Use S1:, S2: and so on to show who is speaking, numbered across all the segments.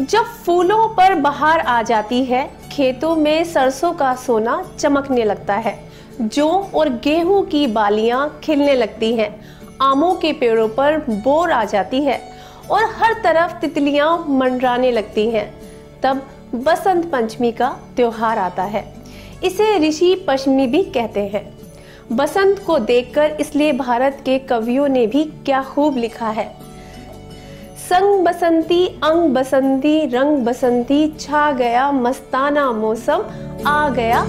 S1: जब फूलों पर बहार आ जाती है, खेतों में सरसों का सोना चमकने लगता है, जौ और गेहूं की बालियां खिलने लगती हैं, आमों के पेड़ों पर बोर आ जाती है और हर तरफ तितलियां मंडराने लगती हैं, तब बसंत पंचमी का त्योहार आता है। इसे ऋषि पंचमी भी कहते हैं। बसंत को देखकर इसलिए भारत के कवियों ने भी क्या खूब लिखा है। संग बसंती अंग बसंती रंग बसंती, छा गया मस्ताना मौसम आ गया।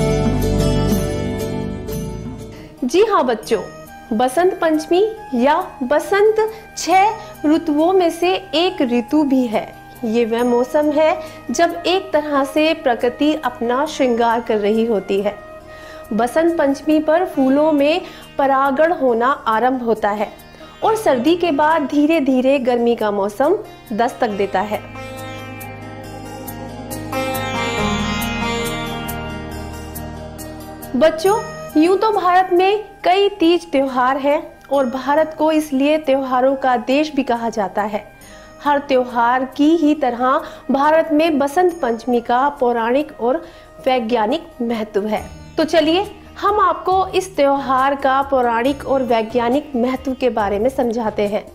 S1: जी हाँ बच्चों, बसंत पंचमी या बसंत 6 ऋतुओं में से एक ऋतु भी है। ये वह मौसम है जब एक तरह से प्रकृति अपना श्रृंगार कर रही होती है। बसंत पंचमी पर फूलों में परागण होना आरंभ होता है और सर्दी के बाद धीरे धीरे गर्मी का मौसम दस्तक देता है। बच्चों, यूं तो भारत में कई तीज त्योहार हैं और भारत को इसलिए त्योहारों का देश भी कहा जाता है। हर त्योहार की ही तरह भारत में बसंत पंचमी का पौराणिक और वैज्ञानिक महत्व है। तो चलिए हम आपको इस त्योहार का पौराणिक और वैज्ञानिक महत्व के बारे में समझाते हैं।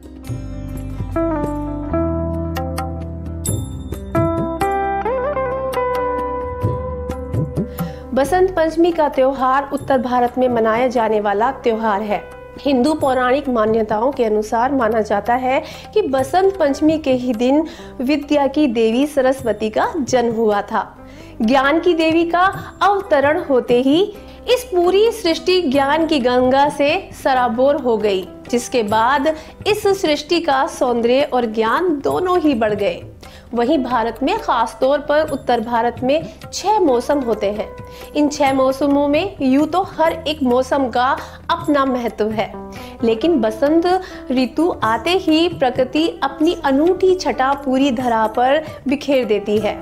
S1: बसंत पंचमी का त्योहार उत्तर भारत में मनाया जाने वाला त्योहार है। हिंदू पौराणिक मान्यताओं के अनुसार माना जाता है कि बसंत पंचमी के ही दिन विद्या की देवी सरस्वती का जन्म हुआ था। ज्ञान की देवी का अवतरण होते ही इस पूरी सृष्टि ज्ञान की गंगा से सराबोर हो गई, जिसके बाद इस सृष्टि का सौंदर्य और ज्ञान दोनों ही बढ़ गए। वहीं भारत में खास तौर पर उत्तर भारत में 6 मौसम होते हैं। इन 6 मौसमों में यूं तो हर एक मौसम का अपना महत्व है, लेकिन बसंत ऋतु आते ही प्रकृति अपनी अनूठी छटा पूरी धरा पर बिखेर देती है।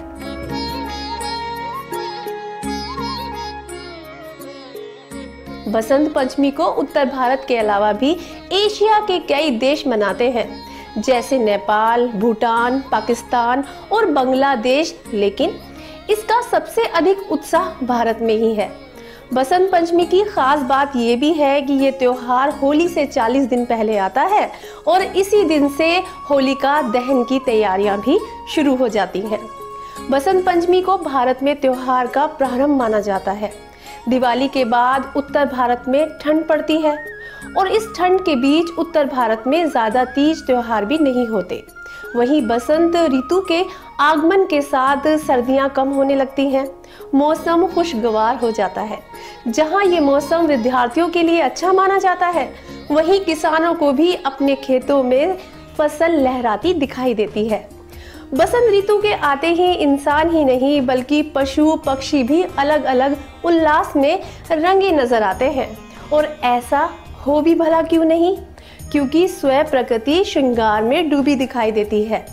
S1: बसंत पंचमी को उत्तर भारत के अलावा भी एशिया के कई देश मनाते हैं, जैसे नेपाल, भूटान, पाकिस्तान और बांग्लादेश, लेकिन इसका सबसे अधिक उत्साह भारत में ही है। बसंत पंचमी की खास बात ये भी है कि ये त्योहार होली से 40 दिन पहले आता है और इसी दिन से होलिका दहन की तैयारियां भी शुरू हो जाती हैं। बसंत पंचमी को भारत में त्योहार का प्रारंभ माना जाता है। दिवाली के बाद उत्तर भारत में ठंड पड़ती है और इस ठंड के बीच उत्तर भारत में ज्यादा तीज त्योहार भी नहीं होते। वहीं बसंत ऋतु के आगमन के साथ सर्दियां कम होने लगती हैं, मौसम खुशगवार हो जाता है। जहां ये मौसम विद्यार्थियों के लिए अच्छा माना जाता है, वहीं किसानों को भी अपने खेतों में फसल लहराती दिखाई देती है। बसंत ऋतु के आते ही इंसान ही नहीं बल्कि पशु पक्षी भी अलग अलग उल्लास में रंगे नजर आते हैं, और ऐसा हो भी भला क्यों नहीं, क्योंकि स्वयं प्रकृति श्रृंगार में डूबी दिखाई देती है।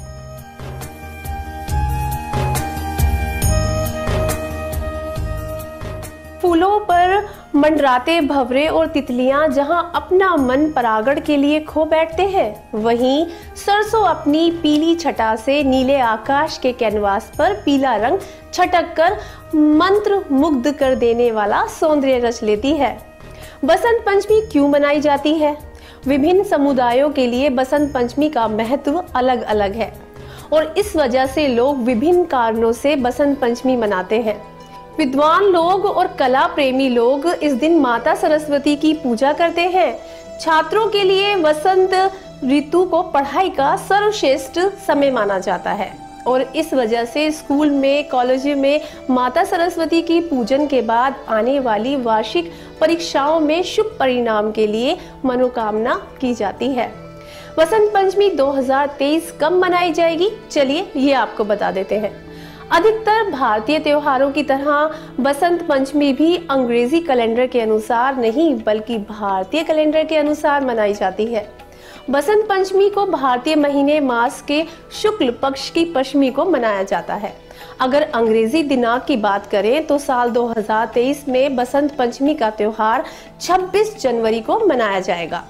S1: फूलों पर मंडराते भंवरे और तितलियां जहां अपना मन परागण के लिए खो बैठते हैं, वहीं सरसों अपनी पीली छटा से नीले आकाश के कैनवास पर पीला रंग छटक कर मंत्र मुग्ध कर देने वाला सौंदर्य रच लेती है। बसंत पंचमी क्यों मनाई जाती है? विभिन्न समुदायों के लिए बसंत पंचमी का महत्व अलग अलग है और इस वजह से लोग विभिन्न कारणों से बसंत पंचमी मनाते हैं। विद्वान लोग और कला प्रेमी लोग इस दिन माता सरस्वती की पूजा करते हैं। छात्रों के लिए बसंत ऋतु को पढ़ाई का सर्वश्रेष्ठ समय माना जाता है और इस वजह से स्कूल में, कॉलेज में माता सरस्वती की पूजन के बाद आने वाली वार्षिक परीक्षाओं में शुभ परिणाम के लिए मनोकामना की जाती है। बसंत पंचमी 2023 कब मनाई जाएगी? चलिए ये आपको बता देते हैं। अधिकतर भारतीय त्योहारों की तरह बसंत पंचमी भी अंग्रेजी कैलेंडर के अनुसार नहीं बल्कि भारतीय कैलेंडर के अनुसार मनाई जाती है। बसंत पंचमी को भारतीय महीने मास के शुक्ल पक्ष की पंचमी को मनाया जाता है। अगर अंग्रेजी दिनांक की बात करें तो साल 2023 में बसंत पंचमी का त्योहार 26 जनवरी को मनाया जाएगा।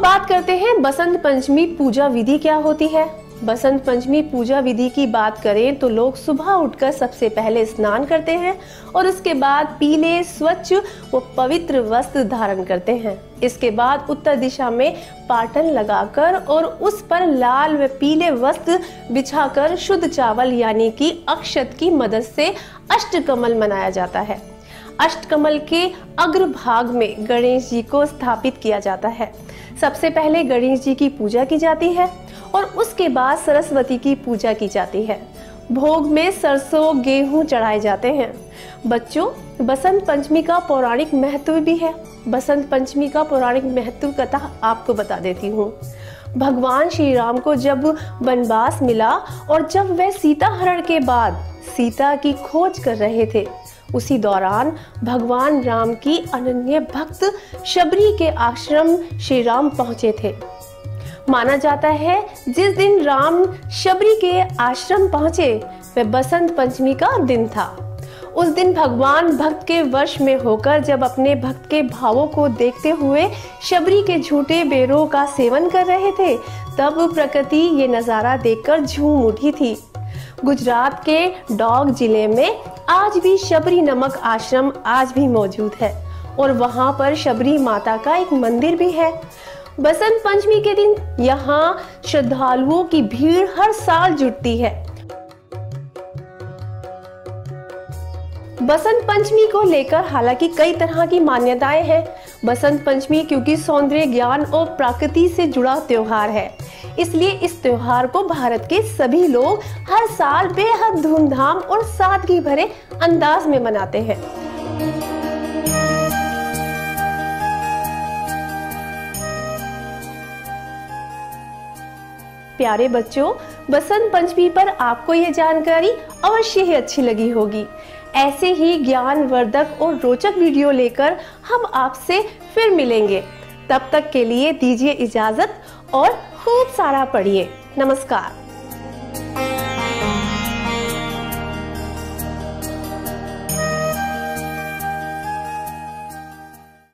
S1: बात करते हैं बसंत पंचमी पूजा विधि क्या होती है। बसंत पंचमी पूजा विधि की बात करें तो लोग सुबह उठकर सबसे पहले स्नान करते हैं और उसके बाद पीले स्वच्छ व पवित्र वस्त्र धारण करते हैं। इसके बाद उत्तर दिशा में पाटन लगाकर और उस पर लाल व पीले वस्त्र बिछाकर शुद्ध चावल यानी कि अक्षत की मदद से अष्टकमल मनाया जाता है। अष्टकमल के अग्रभाग में गणेश जी को स्थापित किया जाता है। सबसे पहले गणेश जी की पूजा की जाती है और उसके बाद सरस्वती की पूजा की जाती है। भोग में सरसों गेहूं चढ़ाए जाते हैं। बच्चों, बसंत पंचमी का पौराणिक महत्व भी है। बसंत पंचमी का पौराणिक महत्व कथा आपको बता देती हूँ। भगवान श्री राम को जब वनवास मिला और जब वह सीता हरण के बाद सीता की खोज कर रहे थे, उसी दौरान भगवान राम की अनन्य भक्त शबरी के आश्रम श्री राम पहुंचे थे। माना जाता है जिस दिन राम शबरी के आश्रम पहुंचे वह बसंत पंचमी का दिन था। उस दिन भगवान भक्त के वश में होकर जब अपने भक्त के भावों को देखते हुए शबरी के झूठे बेरों का सेवन कर रहे थे, तब प्रकृति ये नजारा देखकर झूम उठी थी। गुजरात के डोंग जिले में आज भी शबरी नामक आश्रम आज भी मौजूद है और वहां पर शबरी माता का एक मंदिर भी है। बसंत पंचमी के दिन यहाँ श्रद्धालुओं की भीड़ हर साल जुटती है। बसंत पंचमी को लेकर हालांकि कई तरह की मान्यताएं हैं। बसंत पंचमी क्योंकि सौंदर्य, ज्ञान और प्रकृति से जुड़ा त्योहार है, इसलिए इस त्योहार को भारत के सभी लोग हर साल बेहद धूमधाम और सादगी भरे अंदाज में मनाते हैं। प्यारे बच्चों, बसंत पंचमी पर आपको ये जानकारी अवश्य ही अच्छी लगी होगी। ऐसे ही ज्ञानवर्धक और रोचक वीडियो लेकर हम आपसे फिर मिलेंगे। तब तक के लिए दीजिए इजाजत और खूब सारा पढ़िए। नमस्कार।